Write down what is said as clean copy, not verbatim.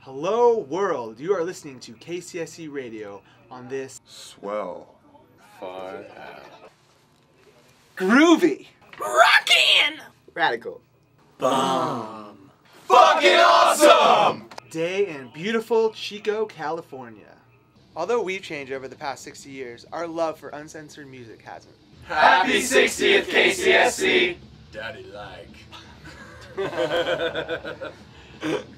Hello world, you are listening to KCSC Radio on this swell, far out, groovy, rockin', radical, bomb, fucking awesome day in beautiful Chico, California. Although we've changed over the past 60 years, our love for uncensored music hasn't. Happy 60th KCSC! Daddy like.